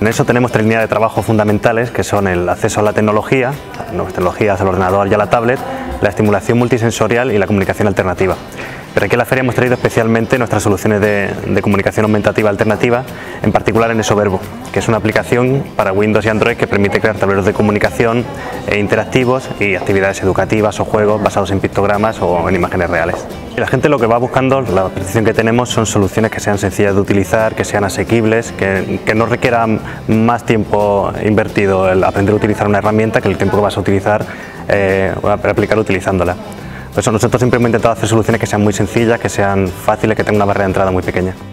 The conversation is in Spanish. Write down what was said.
En eso tenemos tres líneas de trabajo fundamentales, que son el acceso a la tecnología, nuevas tecnologías al ordenador y a la tablet, la estimulación multisensorial y la comunicación alternativa. Pero aquí en la feria hemos traído especialmente nuestras soluciones de comunicación aumentativa alternativa, en particular en Esoverbo, que es una aplicación para Windows y Android que permite crear tableros de comunicación interactivos y actividades educativas o juegos basados en pictogramas o en imágenes reales. Y la gente lo que va buscando, la percepción que tenemos, son soluciones que sean sencillas de utilizar, que sean asequibles, que no requieran más tiempo invertido el aprender a utilizar una herramienta que el tiempo que vas a utilizar o a aplicar utilizándola. Por eso nosotros siempre hemos intentado hacer soluciones que sean muy sencillas, que sean fáciles, que tengan una barrera de entrada muy pequeña.